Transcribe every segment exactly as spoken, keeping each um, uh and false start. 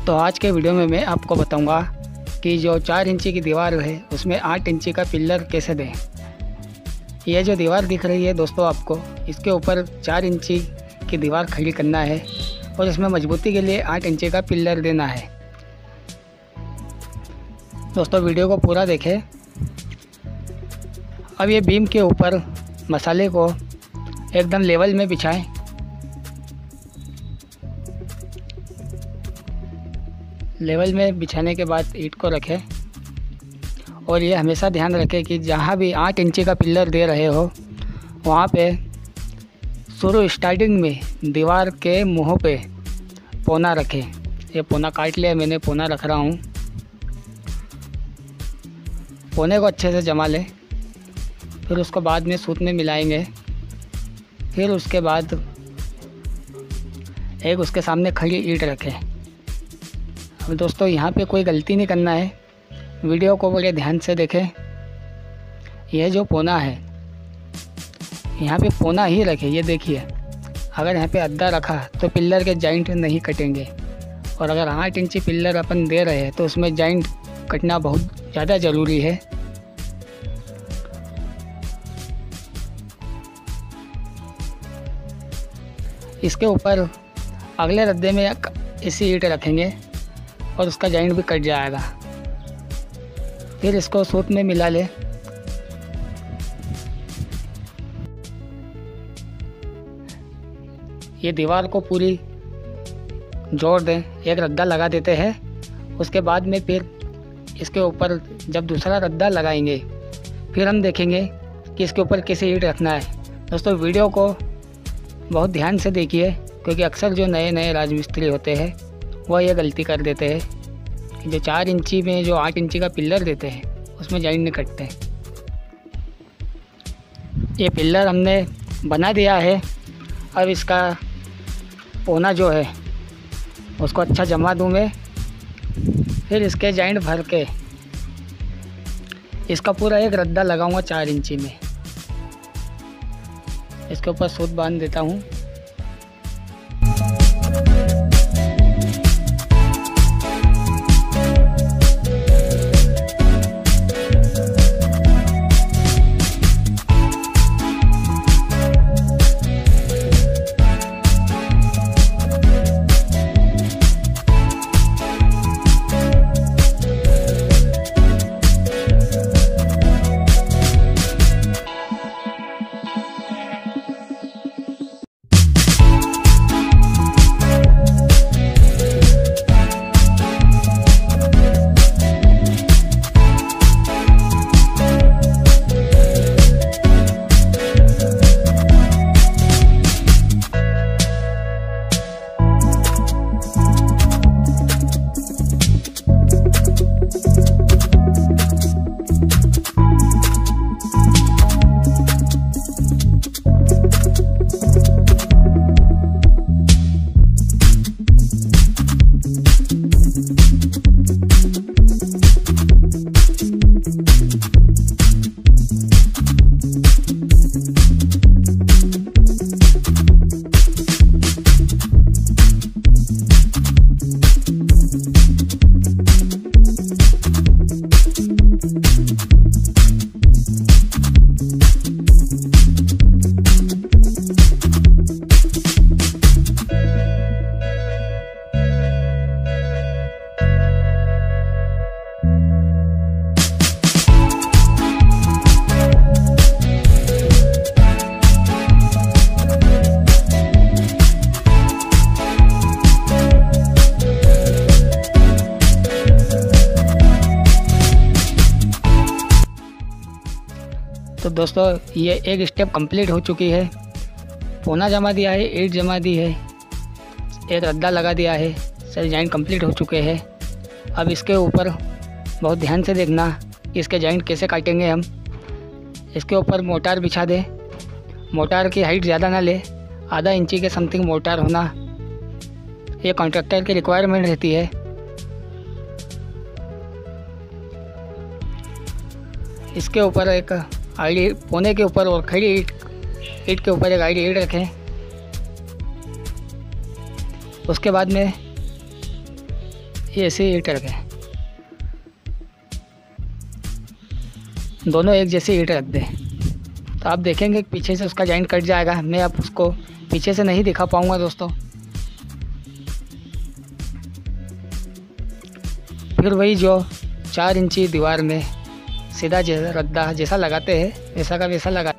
तो आज के वीडियो में मैं आपको बताऊंगा कि जो चार इंची की दीवार है उसमें आठ इंची का पिल्लर कैसे दें। यह जो दीवार दिख रही है दोस्तों आपको, इसके ऊपर चार इंची की दीवार खड़ी करना है और इसमें मजबूती के लिए आठ इंची का पिल्लर देना है। दोस्तों वीडियो को पूरा देखें। अब ये बीम के ऊपर मसाले को एकदम लेवल में बिछाएं। लेवल में बिछाने के बाद ईंट को रखें और ये हमेशा ध्यान रखें कि जहाँ भी आठ इंची का पिल्लर दे रहे हो वहाँ पे शुरू स्टार्टिंग में दीवार के मुँह पे पौना रखें। ये पौना काट लिया मैंने, पौना रख रहा हूँ। पौने को अच्छे से जमा लें, फिर उसको बाद में सूत में मिलाएंगे। फिर उसके बाद एक उसके सामने खड़ी ईंट रखें। अब दोस्तों यहाँ पे कोई गलती नहीं करना है, वीडियो को बड़े ध्यान से देखें। यह जो पौना है यहाँ पे पौना ही रखें। ये देखिए, अगर यहाँ पे अद्धा रखा तो पिल्लर के जॉइंट नहीं कटेंगे, और अगर आठ इंची पिल्लर अपन दे रहे हैं तो उसमें जॉइंट कटना बहुत ज़्यादा ज़रूरी है। इसके ऊपर अगले रद्दे में ऐसी ईंट रखेंगे और उसका जॉइंट भी कट जाएगा। फिर इसको सूत में मिला ले। ये दीवार को पूरी जोड़ दें, एक रद्दा लगा देते हैं। उसके बाद में फिर इसके ऊपर जब दूसरा रद्दा लगाएंगे फिर हम देखेंगे कि इसके ऊपर कैसे ईंट रखना है। दोस्तों वीडियो को बहुत ध्यान से देखिए, क्योंकि अक्सर जो नए नए राजमिस्त्री होते हैं वह ये गलती कर देते हैं कि जो चार इंची में जो आठ इंची का पिल्लर देते हैं उसमें जॉइंट नहीं कटते। ये पिल्लर हमने बना दिया है। अब इसका पौना जो है उसको अच्छा जमा दूँ मैं। फिर इसके जॉइंट भर के इसका पूरा एक रद्दा लगाऊंगा चार इंची में। इसके ऊपर सूत बांध देता हूँ। तो दोस्तों ये एक स्टेप कंप्लीट हो चुकी है। पौना जमा दिया है, ईंट जमा दी है, एक रद्दा लगा दिया है, सारे जॉइंट कंप्लीट हो चुके हैं। अब इसके ऊपर बहुत ध्यान से देखना कि इसके जॉइंट कैसे काटेंगे हम। इसके ऊपर मोटार बिछा दें। मोटार की हाइट ज़्यादा ना ले, आधा इंची के समथिंग मोटार होना ये कॉन्ट्रैक्टर की रिक्वायरमेंट रहती है। इसके ऊपर एक आईडी पौने के ऊपर और खड़ी ईंट ईंट के ऊपर एक आईडी ईंट रखें। उसके बाद में ये ऐसे ईंट रखें, दोनों एक जैसे ईंट रख दें, तो आप देखेंगे पीछे से उसका जॉइंट कट जाएगा। मैं अब उसको पीछे से नहीं दिखा पाऊँगा दोस्तों। फिर वही जो चार इंची दीवार में सीधा जैसा रद्दा जैसा लगाते हैं वैसा का वैसा लगा।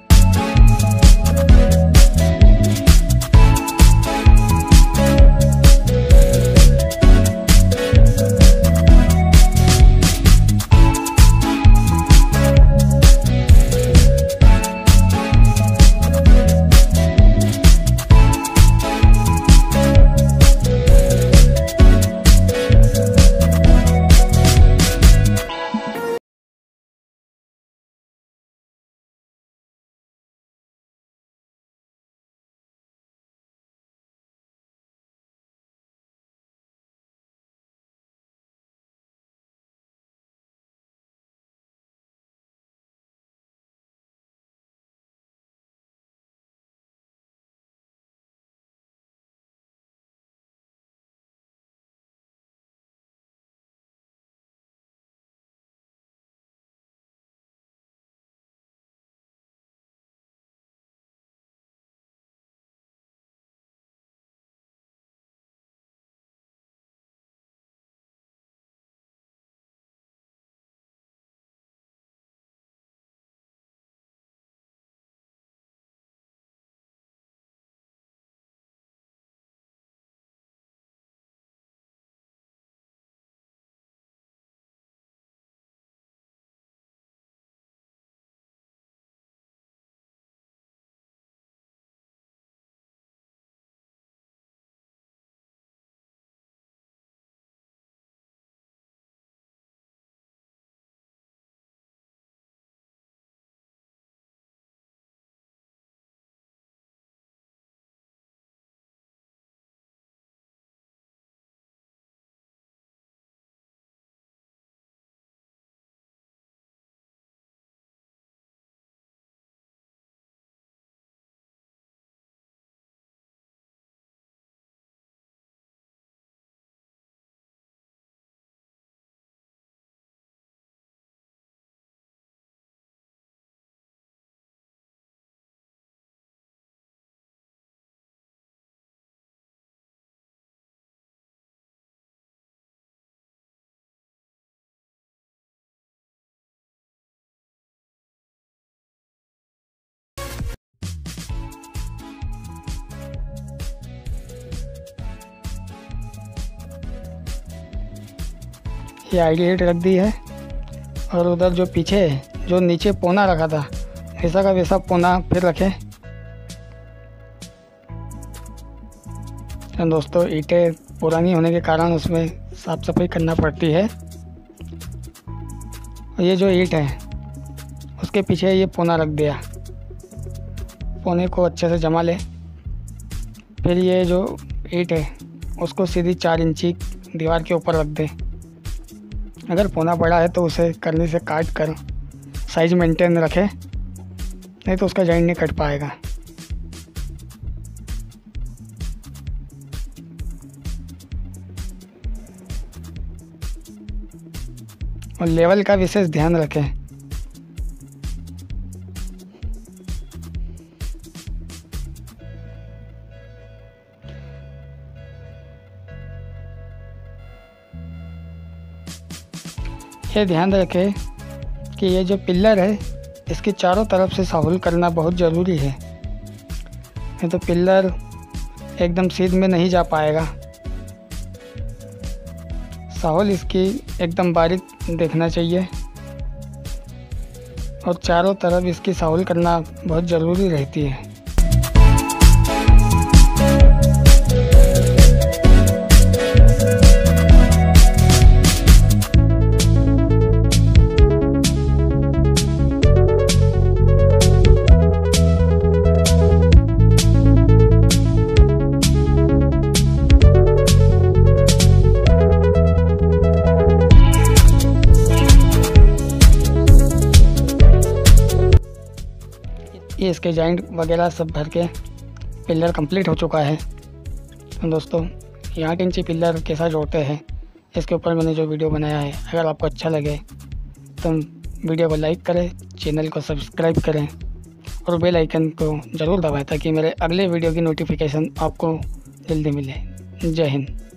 ये आईडी ईंट रख दी है और उधर जो पीछे जो नीचे पोना रखा था वैसा का वैसा पोना फिर रखें। तो दोस्तों ईंटें पुरानी होने के कारण उसमें साफ़ सफाई करना पड़ती है। और ये जो ईंट है उसके पीछे ये पोना रख दिया, पोने को अच्छे से जमा ले। फिर ये जो ईंट है उसको सीधी चार इंची दीवार के ऊपर रख दे। अगर पोना बड़ा है तो उसे करने से काट कर साइज मेंटेन रखे, नहीं तो उसका जॉइंट नहीं कट पाएगा। और लेवल का विशेष ध्यान रखें। ये ध्यान रखें कि ये जो पिलर है इसके चारों तरफ से साहुल करना बहुत ज़रूरी है, नहीं तो पिलर एकदम सीध में नहीं जा पाएगा। साहुल इसकी एकदम बारीक देखना चाहिए और चारों तरफ इसकी साहुल करना बहुत ज़रूरी रहती है। ये इसके जॉइंट वगैरह सब भर के पिलर कंप्लीट हो चुका है। तो दोस्तों ये आठ इंची पिलर कैसा जोड़ते हैं इसके ऊपर मैंने जो वीडियो बनाया है, अगर आपको अच्छा लगे तो वीडियो को लाइक करें, चैनल को सब्सक्राइब करें और बेल आइकन को ज़रूर दबाएं ताकि मेरे अगले वीडियो की नोटिफिकेशन आपको जल्दी मिले। जय हिंद।